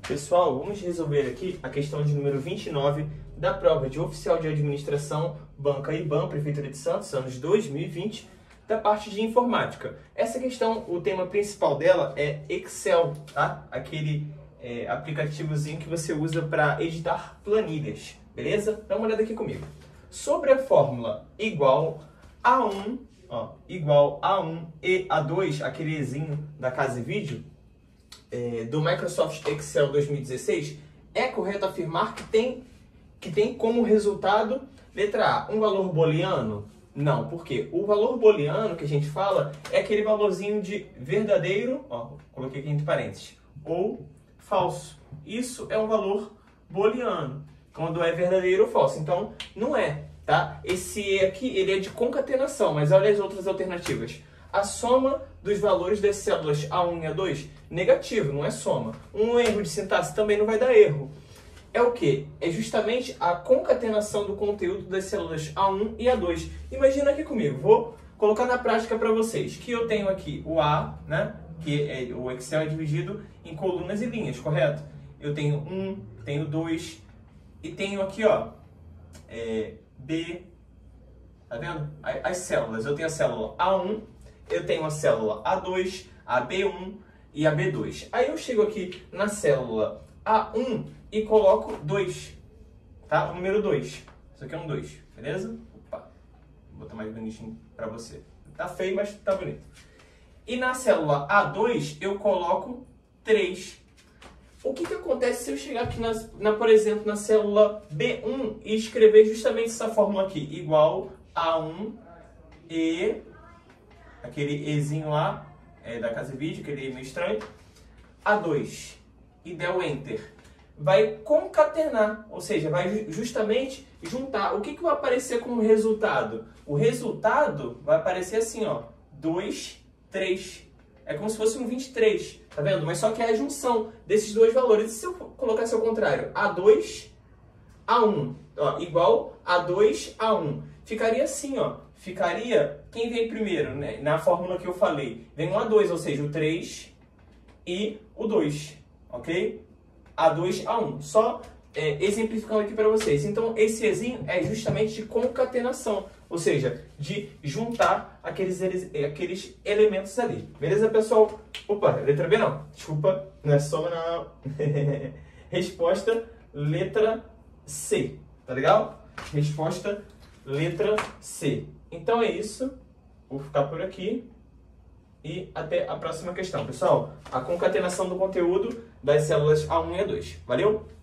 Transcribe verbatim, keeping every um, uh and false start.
Pessoal, vamos resolver aqui a questão de número vinte e nove da prova de Oficial de Administração, Banca IBAN, Prefeitura de Santos, anos dois mil e vinte, da parte de Informática. Essa questão, o tema principal dela é Excel, tá? Aquele é, aplicativozinho que você usa para editar planilhas, beleza? Dá uma olhada aqui comigo. Sobre a fórmula igual a um, ó, igual a um e a dois, aquele ezinho da Casa e Vídeo, É, do Microsoft Excel dois mil e dezesseis, é correto afirmar que tem, que tem como resultado, letra A, um valor booleano? Não, porque o valor booleano que a gente fala é aquele valorzinho de verdadeiro, ó, coloquei aqui entre parênteses, ou falso. Isso é um valor booleano, quando é verdadeiro ou falso. Então, não é, tá? Esse E aqui, ele é de concatenação, mas olha as outras alternativas. A soma dos valores das células A um e A dois, negativo, não é soma. Um erro de sintaxe também não vai dar erro. É o que? É justamente a concatenação do conteúdo das células A um e A dois. Imagina aqui comigo, vou colocar na prática para vocês, que eu tenho aqui o A, né? Que é, o Excel é dividido em colunas e linhas, correto? Eu tenho um, tenho dois e tenho aqui, ó, é, B, tá vendo? As células, eu tenho a célula A um, eu tenho a célula A dois, a B um e a B dois. Aí eu chego aqui na célula A um e coloco dois, tá? O número dois. Isso aqui é um dois, beleza? Opa, vou botar mais bonitinho para você. Tá feio, mas tá bonito. E na célula A dois eu coloco três. O que que acontece se eu chegar aqui, na, na, por exemplo, na célula B um e escrever justamente essa fórmula aqui, igual a um e... aquele Ezinho lá, é, da Casa e Vídeo, aquele meio estranho, A dois, e der o Enter, vai concatenar, ou seja, vai justamente juntar. O que, que vai aparecer como resultado? O resultado vai aparecer assim, ó, dois, três. É como se fosse um vinte e três, tá vendo? Mas só que é a junção desses dois valores. E se eu colocasse ao contrário? A dois, A um, ó, igual A dois, A um. Ficaria assim, ó. Ficaria, quem vem primeiro, né? Na fórmula que eu falei, vem um A dois, ou seja, o três e o dois, ok? A dois, A um. Só é, exemplificando aqui para vocês. Então, esse Ezinho é justamente de concatenação, ou seja, de juntar aqueles, aqueles elementos ali. Beleza, pessoal? Opa, letra B não. Desculpa, não é soma não. Resposta, letra C. Tá legal? Resposta, letra C. Então é isso, vou ficar por aqui e até a próxima questão. Pessoal, a concatenação do conteúdo das células A um e A dois. Valeu?